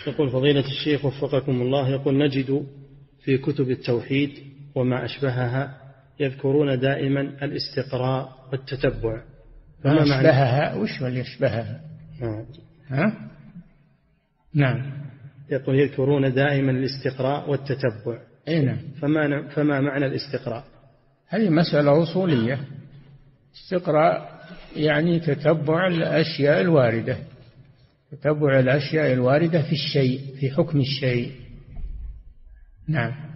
يقول فضيلة الشيخ وفقكم الله، يقول نجد في كتب التوحيد وما أشبهها يذكرون دائما الاستقراء والتتبع، فما أشبهها؟ وش اللي يشبهها؟ ها؟ نعم. يقول يذكرون دائما الاستقراء والتتبع. نعم. فما معنى الاستقراء؟ هذه مسألة أصولية. استقراء يعني تتبع الأشياء الواردة، تتبع الأشياء الواردة في الشيء، في حكم الشيء. نعم.